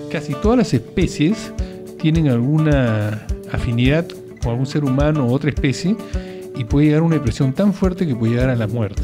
Casi todas las especies tienen alguna afinidad con algún ser humano o otra especie y puede llegar a una depresión tan fuerte que puede llegar a la muerte.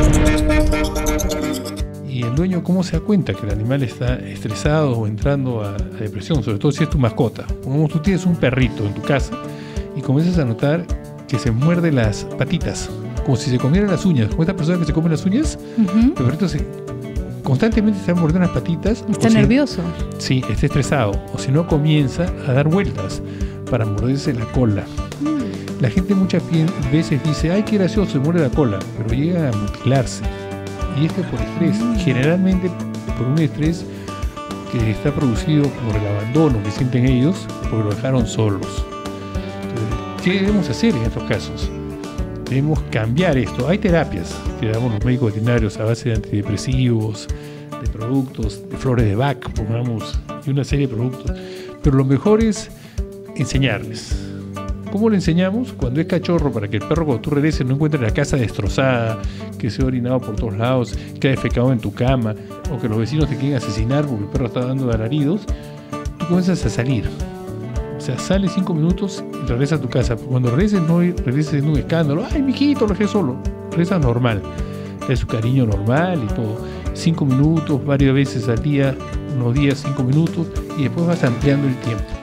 Y el dueño, ¿cómo se da cuenta que el animal está estresado o entrando a depresión? Sobre todo si es tu mascota. Como tú tienes un perrito en tu casa y comienzas a notar que se muerde las patitas, como si se comieran las uñas. Como esta persona que se come las uñas, el perrito constantemente se va mordiendo las patitas. Está nervioso. Sí, está estresado. O si no, comienza a dar vueltas para morderse la cola. La gente muchas veces dice, ay, qué gracioso, se muerde la cola, pero llega a mutilarse. Y esto es por estrés, generalmente por un estrés que está producido por el abandono que sienten ellos porque lo dejaron solos. Entonces, ¿qué debemos hacer en estos casos? Debemos cambiar esto. Hay terapias que damos los médicos veterinarios a base de antidepresivos, de productos, de flores de Bach, pongamos, y una serie de productos. Pero lo mejor es enseñarles. ¿Cómo le enseñamos? Cuando es cachorro, para que el perro cuando tú regreses no encuentre la casa destrozada, que se ha orinado por todos lados, que ha defecado en tu cama, o que los vecinos te quieren asesinar porque el perro está dando alaridos, tú comienzas a salir. O sea, sales 5 minutos y regresas a tu casa. Cuando regreses, no regreses en un escándalo. ¡Ay, mijito, lo dejé solo! Regresas normal. Es su cariño normal y todo. 5 minutos, varias veces al día, unos días 5 minutos, y después vas ampliando el tiempo.